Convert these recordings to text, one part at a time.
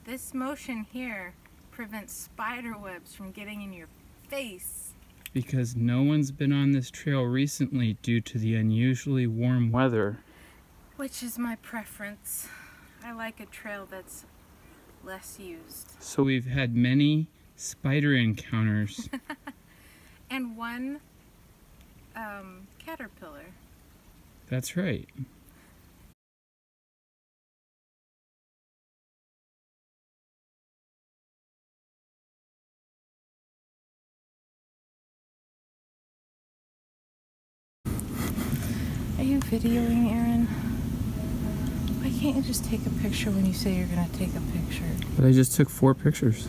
This motion here prevents spider webs from getting in your face. Because no one's been on this trail recently due to the unusually warm weather. Which is my preference. I like a trail that's less used. So we've had many spider encounters. And one caterpillar. That's right. Are you videoing, Aaron? Why can't you just take a picture when you say you're gonna take a picture? But I just took 4 pictures.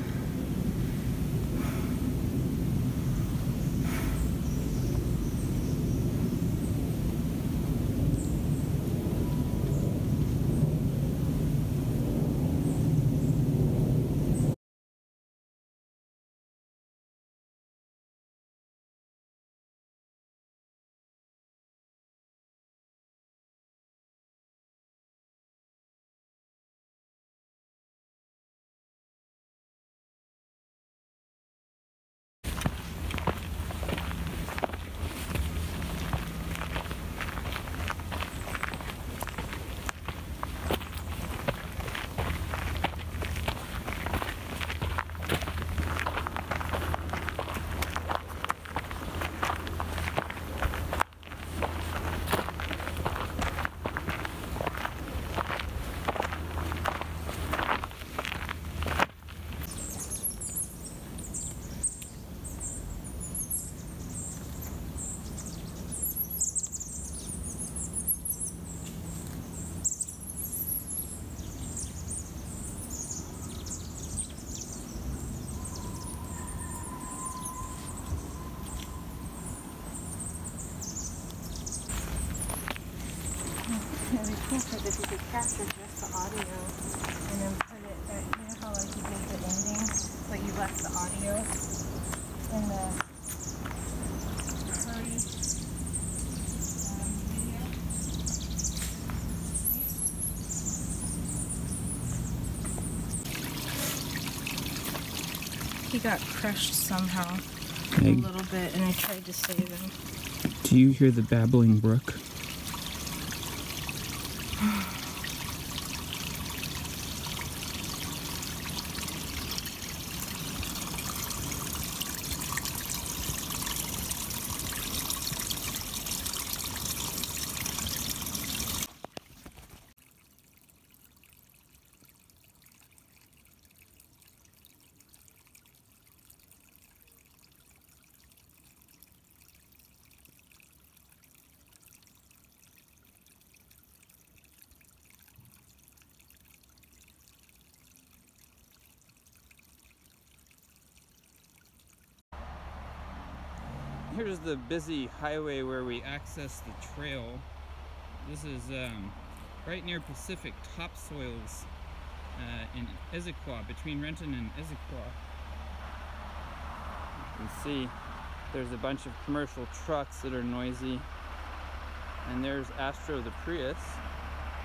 It'd be cool because if you could capture just the audio and then put it at, you know how like you did the ending, but you left the audio in the party video. He got crushed somehow a little bit and I tried to save him. Do you hear the babbling brook? Here's the busy highway where we access the trail. This is right near Pacific Topsoils in Issaquah, between Renton and Issaquah. You can see there's a bunch of commercial trucks that are noisy. And there's Astro the Prius.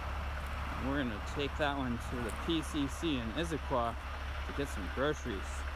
And we're gonna take that one to the PCC in Issaquah to get some groceries.